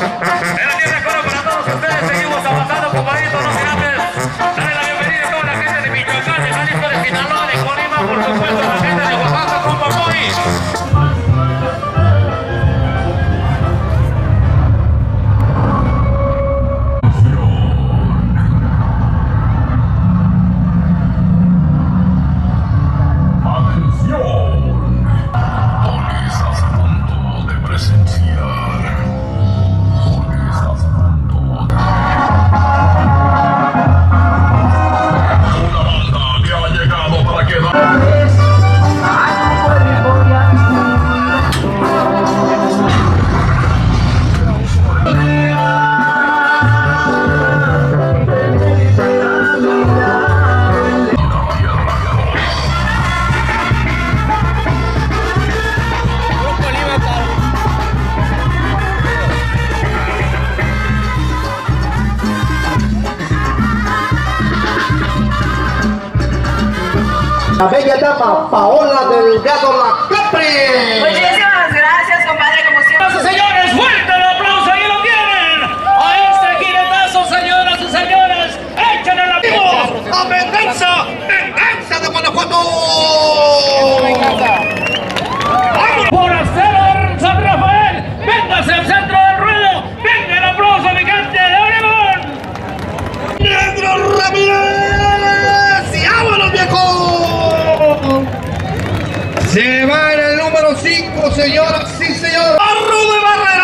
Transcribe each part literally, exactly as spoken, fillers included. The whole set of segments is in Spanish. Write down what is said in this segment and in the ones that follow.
En la tierra coro para todos ustedes, seguimos avanzando, compadritos, no sin antes darle la bienvenida a toda la gente de Michoacán, de Jalisco, de Sinaloa, de Colima, por supuesto, la gente de Oaxaca, compa Moy. La bella dama Paola Delgado La Capri. Muchísimas gracias, compadre, como siempre. Señores, fuerte el aplauso, ahí lo tienen. A este jinetazo, señoras y señores, échenle la voz a Venganza, Venganza de Guanajuato. Por hacer San Rafael, véngase al centro del ruedo, venga el aplauso gigante de Obregón. Negro Ramírez, y vámonos, viejo. Se va en el número cinco, señoras y señores. ¡Charro de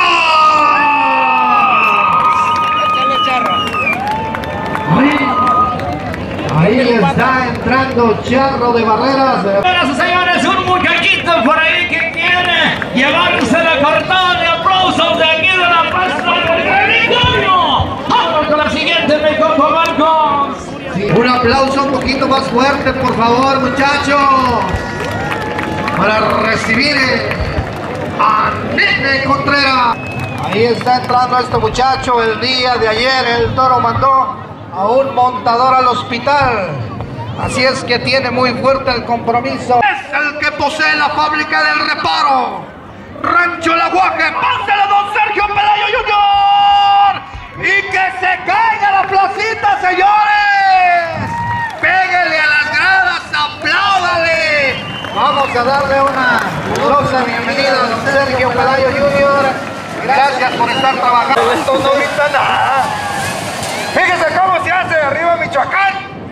Barreras! Ahí, ahí está entrando Charro de Barreras. Señoras y señores, un muchachito por ahí que quiere llevarse la cortada de aplausos de aquí de la Plaza del Mexicano. Vamos con la siguiente, me cojo Marcos. Sí, un aplauso un poquito más fuerte, por favor, muchachos, para recibir a Nene Contreras. Ahí está entrando este muchacho. El día de ayer el toro mandó a un montador al hospital. Así es que tiene muy fuerte el compromiso. Es el que posee la fábrica del reparo. Rancho El Aguaje, pásale a don Sergio Pelayo junior Y que se caiga la placita, señores. Pégale a las gradas, apláudale. Vamos a darle una calurosa bienvenida a don Sergio Pelayo junior Gracias por estar trabajando. Esto no grita nada. Fíjese cómo se hace arriba Michoacán.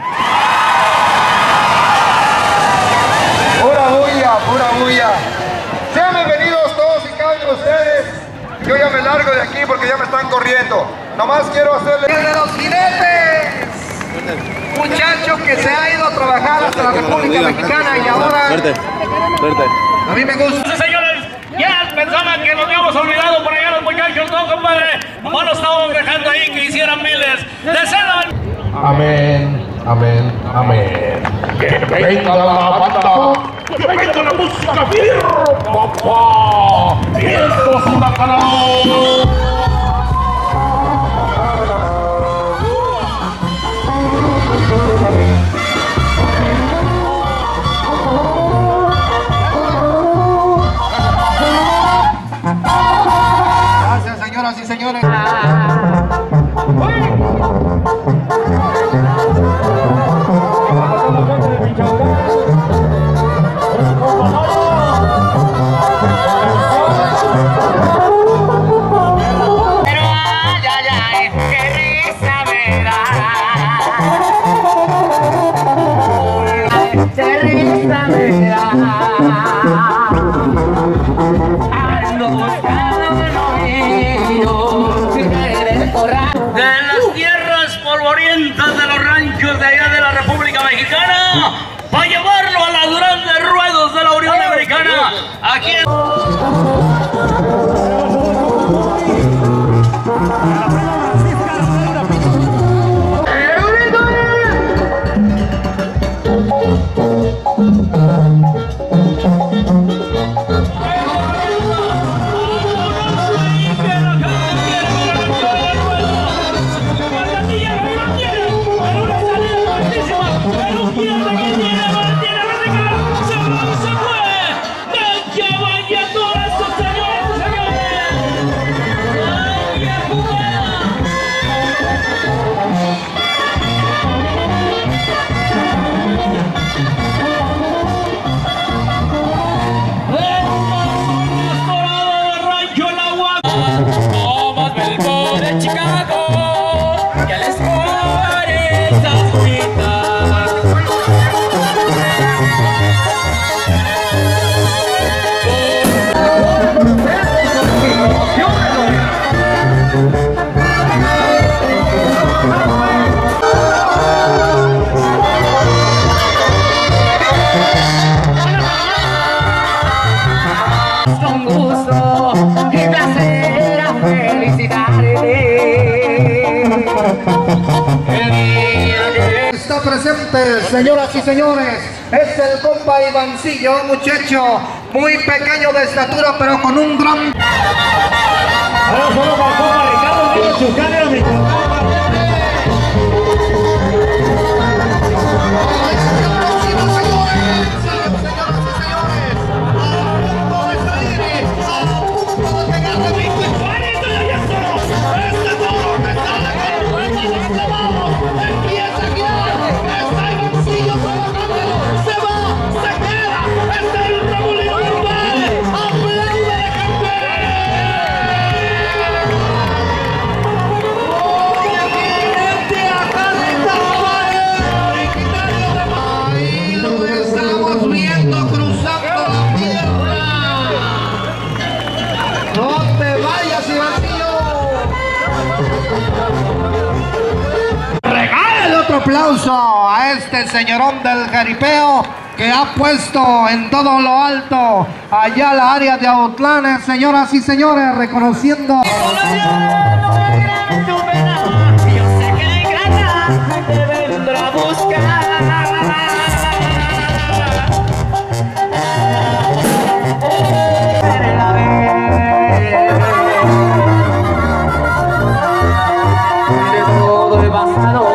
Pura bulla, pura bulla. Sean bienvenidos todos y cada uno de ustedes. Yo ya me largo de aquí porque ya me están corriendo. Nomás quiero hacerle... ¡El de los jinetes! Muchacho que se ha ido a trabajar hasta la República Mexicana y ahora... Fuerte, fuerte. A mí me gusta. Sí, señores, ya pensaban que nos habíamos olvidado por allá los muchachos, no, compadre. Como nos estábamos dejando ahí que hicieran miles de cenas. Amén, amén, amén. Que venga la banda, que venga la música fierro, papá. Vientos huracanados. Gracias, señoras y señores. De las tierras polvorientas de los ranchos de allá de la República Mexicana, para llevarlo a la Durán de Ruedos de la Unión Americana. Aquí en... ¡Vaya todas sus señores, señores! presentes, señoras y señores. Es el compa Ivancillo, un muchacho muy pequeño de estatura, pero con un gran... Ahora solo para el compa Ricardo, digo, Chucane, mi compa. Aplauso a este señorón del jaripeo que ha puesto en todo lo alto allá la área de Autlanes, señoras y señores, reconociendo. Yo sé que de grana te vendrá a buscar. Todo el pasado.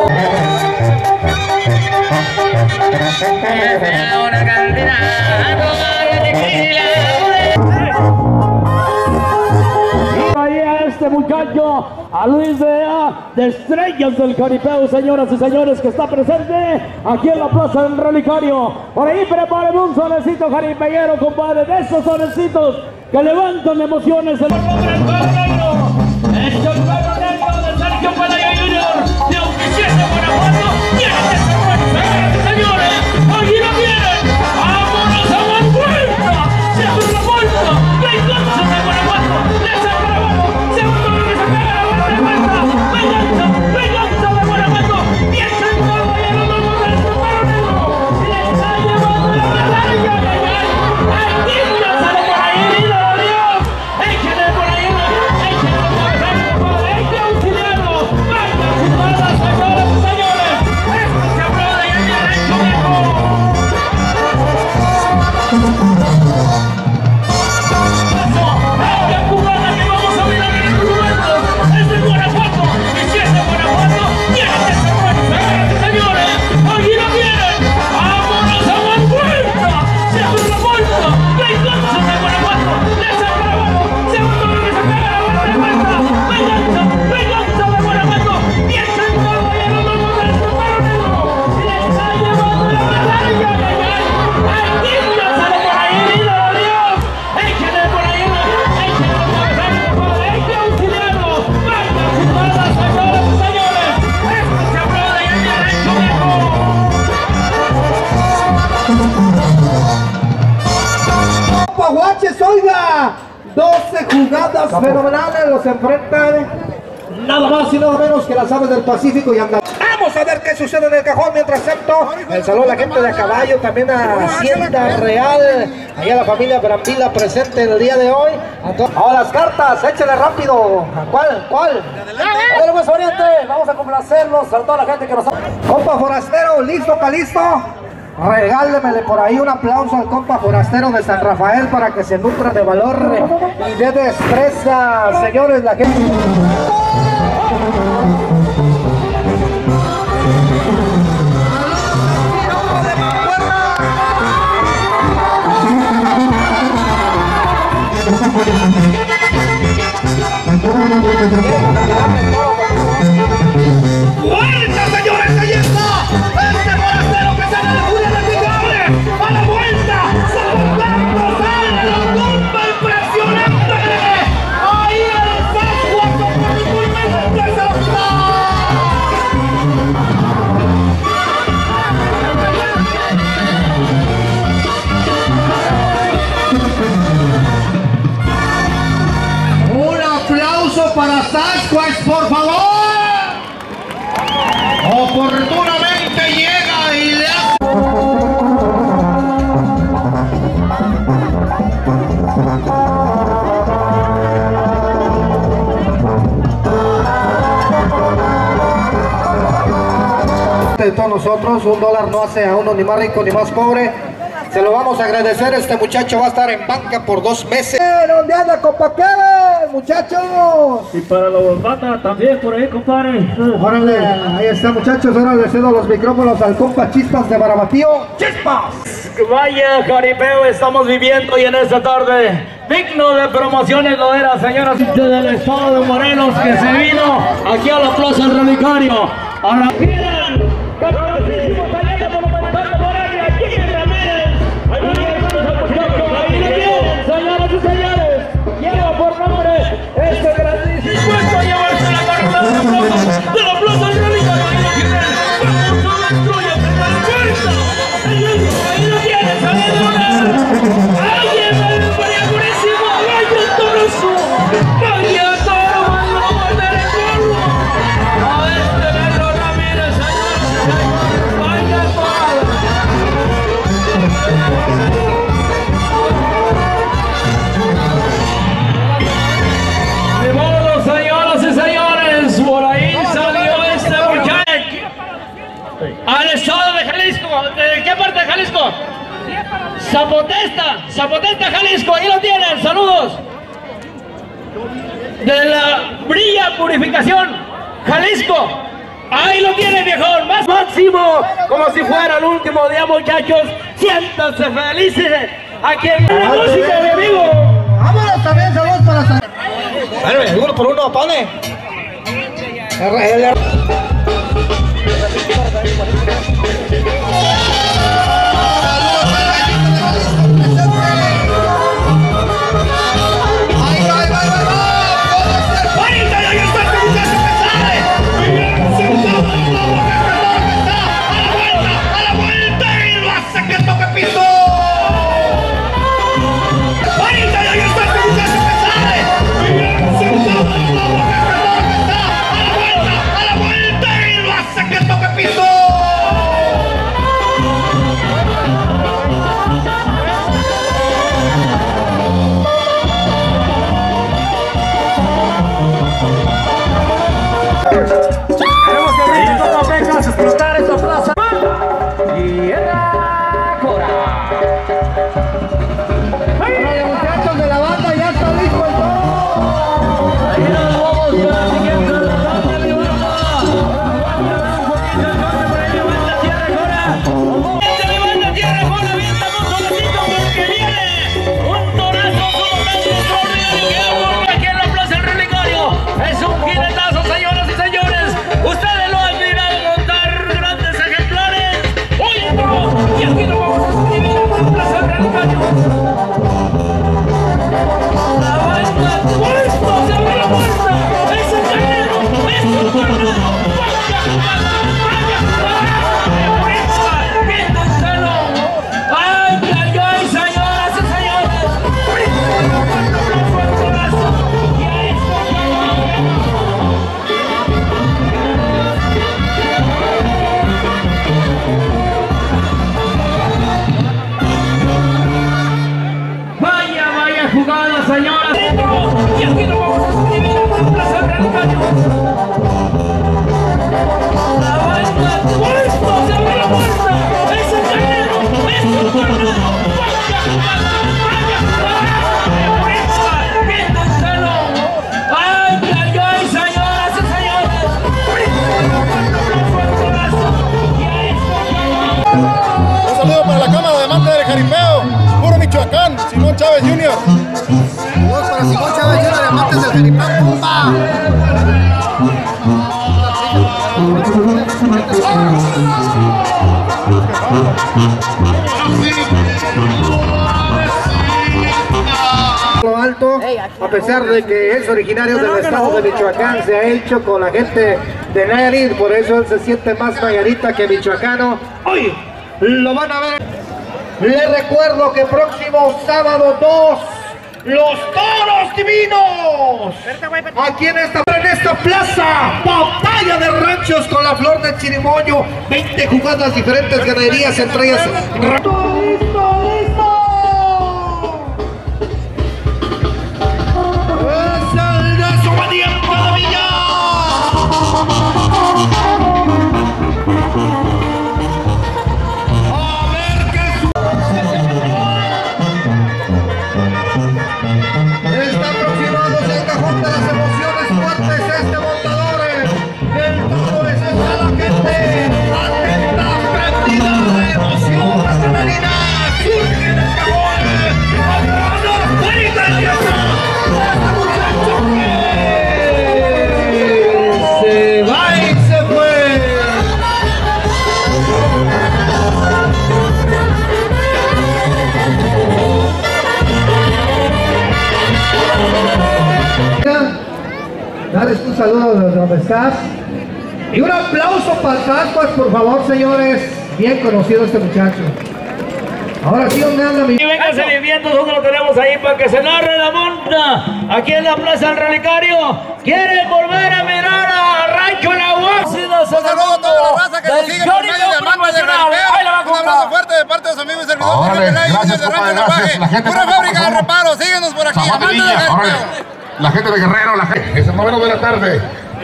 Ahí a este muchacho, a Luis de, de Estrellas del Jaripeo, señoras y señores, que está presente aquí en la plaza del Relicario. Por ahí preparen un sonecito jaripeñero, compadre, de esos sonecitos que levantan emociones. El negro, es el perro negro de Sergio Pelaya junior de Aunquisiete, Guanajuato. Tiene que ser, señores, aquí lo vienen. ¡Vámonos a la vuelta! ¡Se abre la puerta! ¡Venganza de Guanajuato! ¡Le saca la mano! ¡Segundo que se pega la vuelta de vuelta! ¡Venganza! ¡Venganza de Guanajuato! ¡Piensa en todo y en los dos del perro negro! ¡Le está llevando la medalla! ¡Ay, ay, ay! ¡Ay, niño! ¡Sale por ahí, niño! ¡Dios! ¡Échale por ahí! ¡Échale por ahí! ¡Hay que auxiliarlo! ¡Vaya, señoras, señoras y señores! ¡Esto se aplaude y en el rancho viejo! Guaches, oiga, doce jugadas fenomenales, los enfrentan nada más y nada menos que las aves del Pacífico y anda. Vamos a ver qué sucede en el cajón. Mientras tanto, el saludo a la gente de a caballo, también a Hacienda Real, allá la familia Brambila presente el día de hoy. Ahora las cartas, échale rápido. ¿Cuál? ¿Cuál? Adelante, pues, Oriente, vamos a complacerlos a toda la gente que nos... Compa Forastero, ¿listo, Calisto? Regálemele por ahí un aplauso al compa forastero de San Rafael para que se nutra de valor y de destreza, señores, la gente. ¡Vuelta, señores! ¡Ahí está! ¡Este forastero que sale de Julia de Picable! ¡A la vuelta! ¡Saludando! ¡Sale la bomba impresionante! ¡Ahí el Sasquatch con el inmenso que se lo está! Un aplauso para Sasquatch, por favor. Oportunamente llega y le hace... de todos nosotros. Un dólar no hace a uno ni más rico ni más pobre. Se lo vamos a agradecer. Este muchacho va a estar en banca por dos meses. ¿Dónde anda, compa Kevin, muchachos? Y para los banda también por ahí, compadre. Órale, ahí está, muchachos. Ahora le cedo los micrófonos al compa Chispas de Barabatío. ¡Chispas! Vaya jaripeo estamos viviendo y en esta tarde digno de promociones lo era, señoras y señores del estado de Morelos, que se vino aquí a la Plaza del Relicario. Ahora miren, capitosísimo saliendo monumental por ahí, aquí en Ramírez. Ahí lo tienen, señoras y señores. Lleva por nombre este grandísimo dispuesto a llevarse la carta de la Plaza de la Plaza del Relicario. Ahí lo tienen, vamos a destruir la puerta. Ahí lo tienen, saliendo una. ¡Ay, el María Purísima! ¡Vaya toroso! ¡Vaya toro! ¡Vaya a morder el pueblo! ¡A este Pedro Ramírez, señor! ¡Vaya toro! De modo, señoras y señores, por ahí salió este muchacho al estado de Jalisco. ¿De qué parte de Jalisco? Zapotesta, Zapotesta, Jalisco, ahí lo tienen, saludos. De la Brilla Purificación, Jalisco, ahí lo tienen, viejón, más máximo, como si fuera el último día, muchachos, siéntanse felices, aquí en la música de vivo. Vámonos también, saludos para... Bueno, uno por uno, pone. Queremos que vengan todas las becas, explotar esta plaza. Y era Cora. Órale, muchachos de la banda, ya está listo el toro. Ahí nos vamos con la siguiente ronda, mi banda. Levanta tierra, Cora. Mi banda tierra, Cora, avienta un solacito porque viene un torazo como tan extraordinario que hago aquí en la Plaza del Relicario. Es un jinetazo, señoras y señores. Ustedes lo han mirado montar grandes ejemplares. Oye, bro, y aquí nos vamos a suscribir a la Plaza del Relicario. La banda, puesto, se abre la puerta. Es el carnero, es el carnero. Vaya, vaya, vaya, vaya, quítenselo. Ay, ay, ay, señoras y señores. Un aplauso al corazón. Y a esto vaya, vaya jugada, señoras. Y aquí nos vamos a suscribir a la Plaza del Relicario. La banda, puesto, se abre la puerta. Es el carnero, es el carnero. Vaya, vaya, vaya, vaya, quítenselo. Ay, ay, ay, señoras y señores. Un aplauso al corazón. Y a esto Un saludo para la Cámara de Amantes del Jaripeo, puro Michoacán, Simón Chávez junior Saludos para Simón Chávez junior de Amantes del Jaripeo, ¡pumba! Lo alto, a pesar de que es originario del estado de Michoacán, se ha hecho con la gente de Nayarit, por eso él se siente más nayarita que michoacano. Hoy lo van a ver. Les recuerdo que próximo sábado dos, los Toros Divinos, aquí en esta, en esta plaza, batalla de ranchos con la Flor de Chirimoyo, veinte jugadas diferentes, ganaderías, entre ellas. ¡Listo, listo, listo! ¡Es el de su valiente de Villa! Dales un saludo desde donde estás. Y un aplauso para el Cascuas, por favor, señores. Bien conocido este muchacho. Ahora sí, ¿dónde anda mi...? Y venga seguimiento, nosotros lo tenemos ahí para que se narre la monta. Aquí en la Plaza del Relicario. ¿Quieren volver a mirar a Rancho La Guasa? Un saludo a toda la raza que nos sigue por medio de Amantes del Jaripeo. Un abrazo fuerte de parte de su amigo y servidor Órale, Jorge Pelay, gracias, de Rancho compadre, La gracias. La gente Pura está fábrica de pasando. reparo. Síguenos por aquí, Zaguate Amantes del Villa, órale. Jaripeo. La gente de Guerrero, la gente. Es el noveno de la tarde.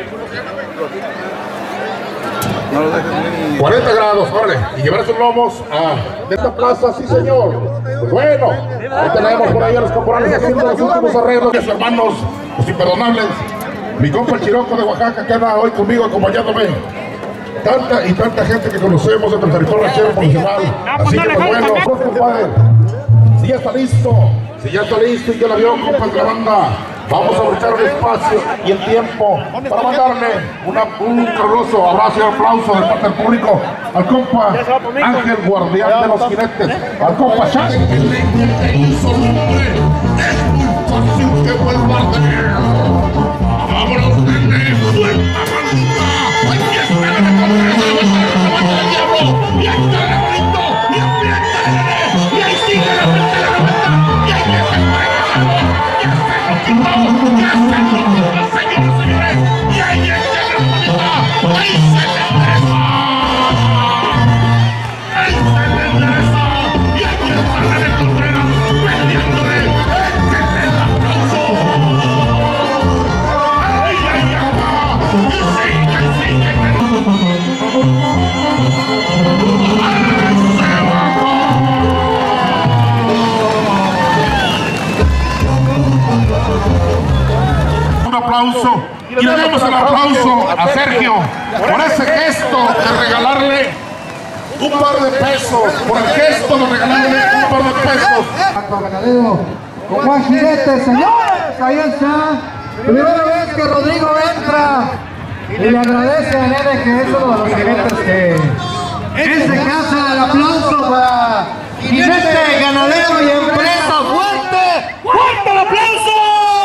cuarenta grados, órale. Y llevar sus lomos a de esta plaza, sí señor. Pues bueno, ahí tenemos por ahí a los caporales haciendo los últimos arreglos de sus hermanos, los imperdonables. Mi compa el Chiroco de Oaxaca que anda hoy conmigo acompañándome. Tanta y tanta gente que conocemos entre el territorio ranchero profesional. Así que pues bueno, pues, compadre, si ya está listo, si ya está listo y ya la vio, compas de la banda, vamos a aprovechar el espacio y el tiempo para mandarle una, un caluroso abrazo y aplauso de parte del público al compa Ángel, guardián de los jinetes, al compa Shaq. ¡Vámonos, nene! ¡Suelta, manita! ¡Aquí está la recontra! ¡Y ahí está el bonito! ¡Y aprieta, nene! ¡Y ahí sigue la frente de la banda! ¡Y ahí está el ¡ya está el loquito! ¡ya está el loquito, señores, señores! ¡Y ahí está la bonita! ¡Ahí se le endereza! ¡Ahí se le endereza! ¡Y aquí está la recontra! ¡Peleándole! ¡Échenle el aplauso! Un aplauso y le damos el aplauso a Sergio por ese gesto de regalarle un par de pesos, por el gesto de regalarle un par de pesos. Ganadero con Juan Jinete, señores, ahí está. Primera vez que Rodrigo entra y le agradece a Nene, que es uno de los jinetes que él se casa. El aplauso para Jinete, ganadero y empresa. ¡Fuerte! ¡Fuerte el aplauso!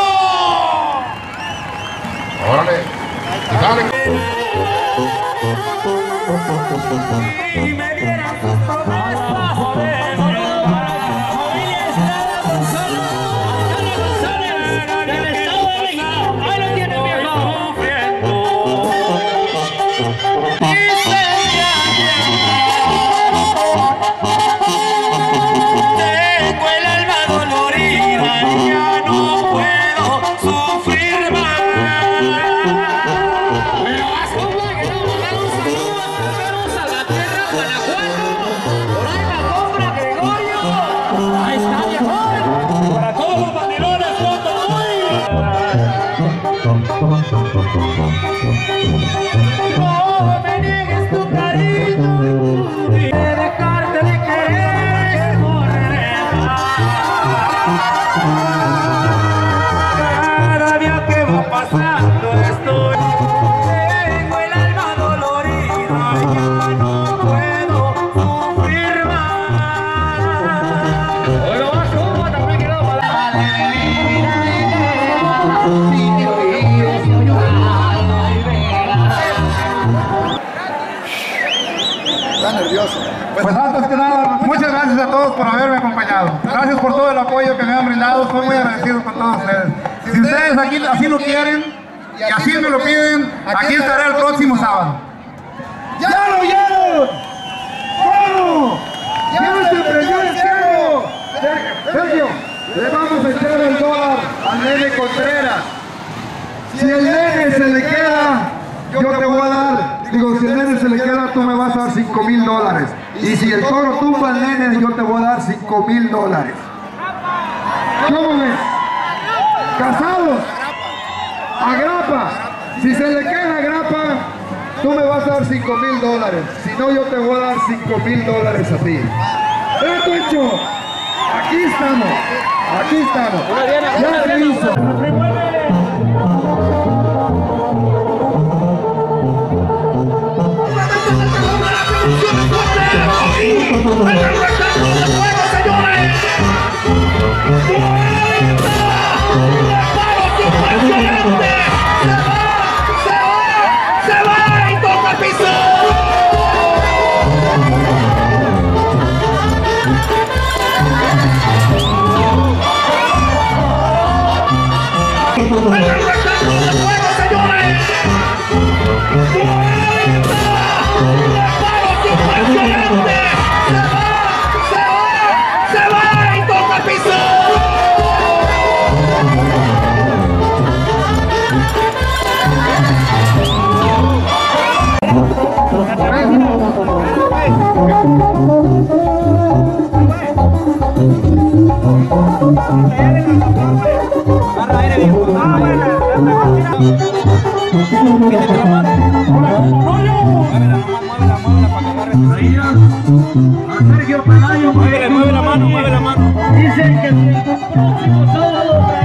Órale, dale. Pues antes que nada, muchas gracias a todos por haberme acompañado. Gracias por todo el apoyo que me han brindado. Estoy muy agradecido con todos ustedes. Si ustedes aquí así lo quieren y así me lo piden, aquí estaré el próximo sábado. ¡Ya lo oyeron! ¡Cómo! ¡Ya se prendió el cielo! Sergio, le vamos a echar el dólar al Nene Contreras. Si el Nene se le queda, yo te voy a dar, digo, si el Nene se le queda, tú me vas a dar cinco mil dólares. Y si el toro tumba al Nene, yo te voy a dar cinco mil dólares. ¿Cómo ves? Casados, agrapa. Si se le queda agrapa, tú me vas a dar cinco mil dólares. Si no, yo te voy a dar cinco mil dólares a ti. ¡Trato hecho! Aquí estamos, aquí estamos. Ya se hizo. ¡Señores! ¡En el rectángulo de fuego, señores! ¡cuarenta! ¡Le paro impresionante! ¡Se va! ¡Se va! ¡Se va! ¡Y toca el piso! Sergio Pelayo, mueve la mano, mueve la mano. Dicen que el próximo sábado